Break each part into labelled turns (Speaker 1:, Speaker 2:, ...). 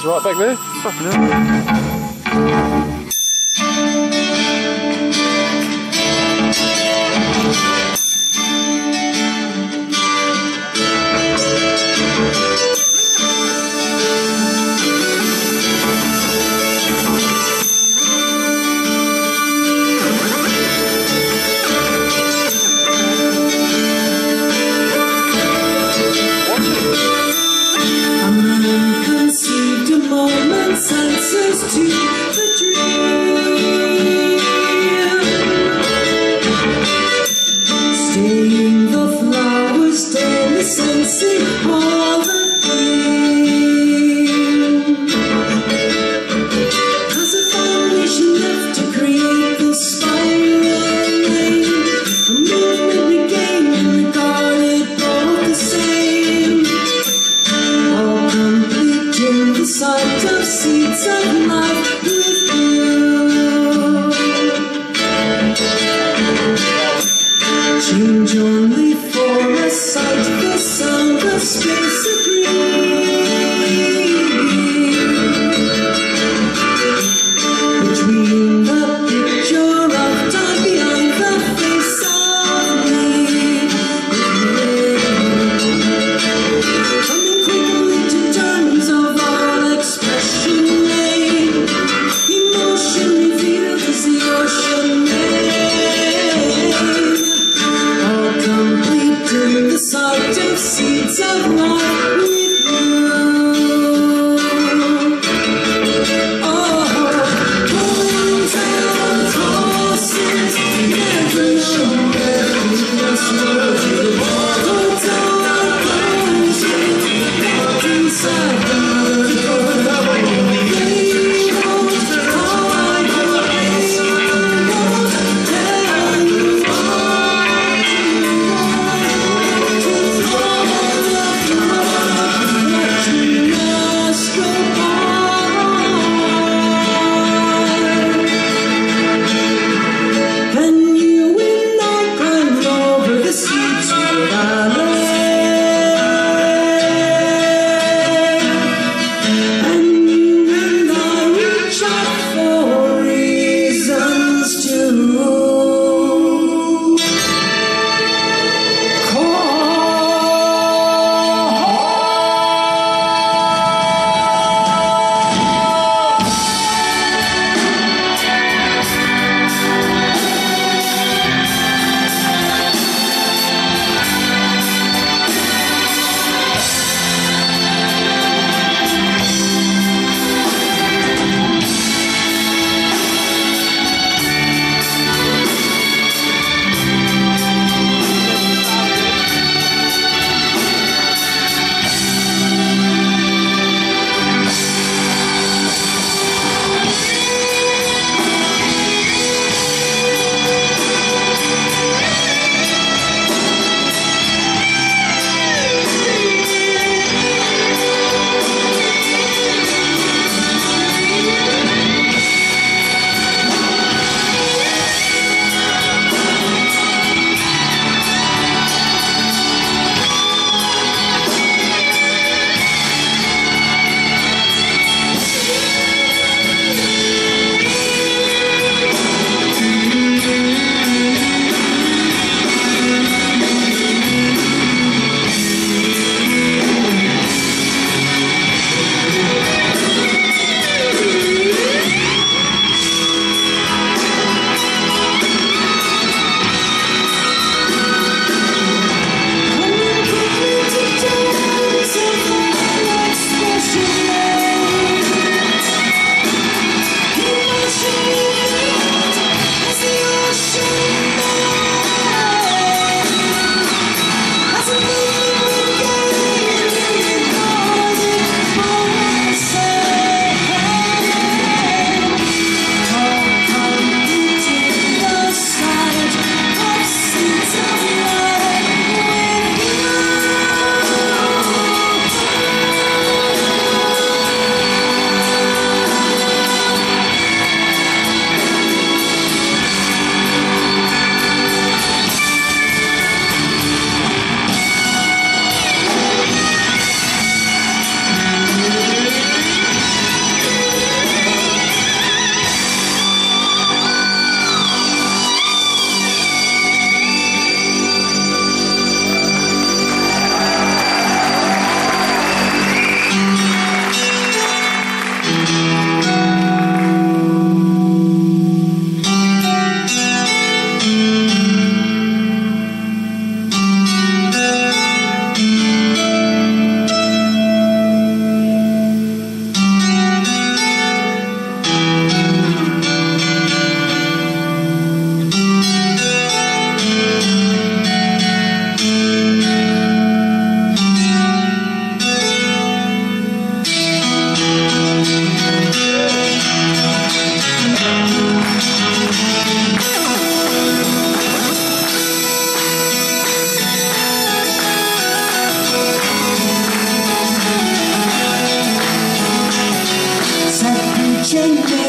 Speaker 1: Right back there? Fucking hell.
Speaker 2: Answers to the dream. Staying the flowers, stay the sensing all the theme. As a foundation left to create the spiral lane, a movement began and regarded both the same. All complete in the sight of seeds of life with you. Change only for a sight, the sound, the space agree. Between the picture of time behind the face of me. Coming quickly to terms of all expression made.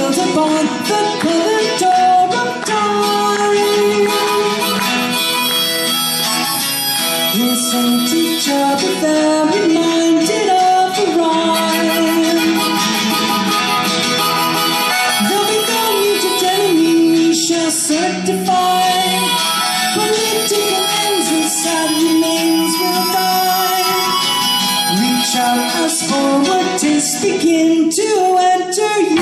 Speaker 2: built upon the corridor of time. His same teacher, but they're reminded of the rhyme. There'll be no mutant enemy, we shall certify. Political ends and sad remains will die. Reach out as forward tastes begin to enter you.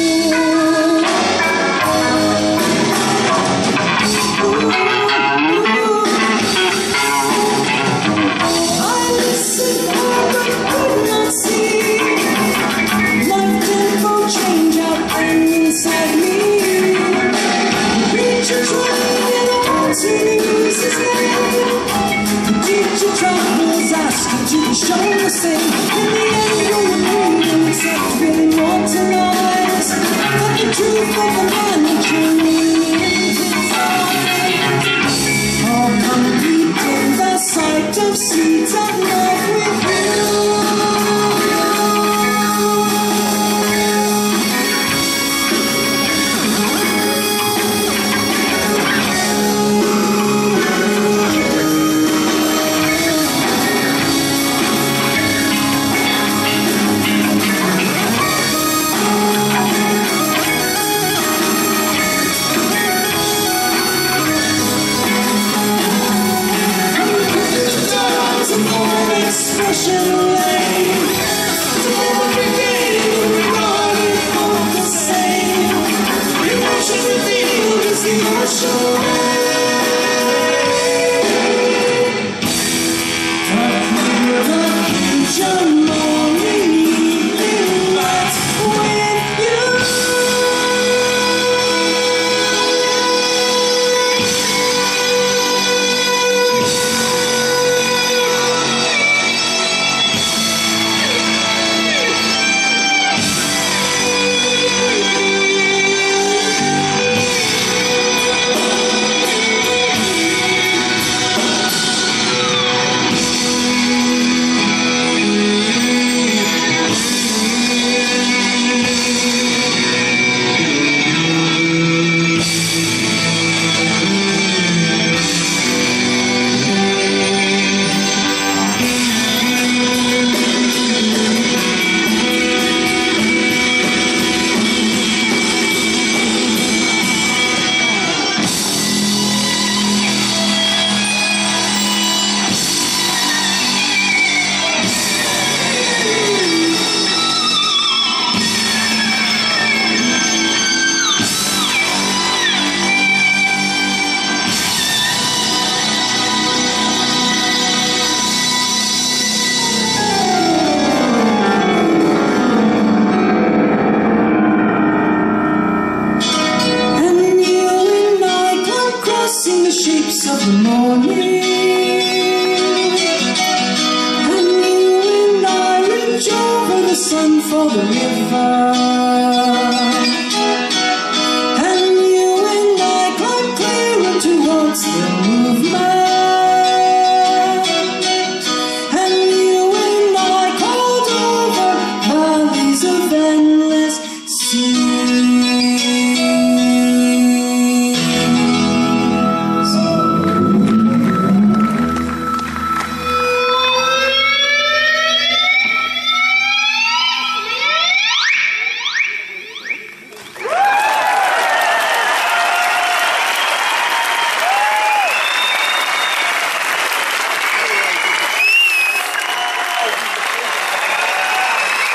Speaker 2: I listened but could not see. Life tempo change out inside me. Reacher trying and all to lose his name. The teacher travels asking to be shown the same. In the end you'll agree and accept feeling immortalized. But the truth of the man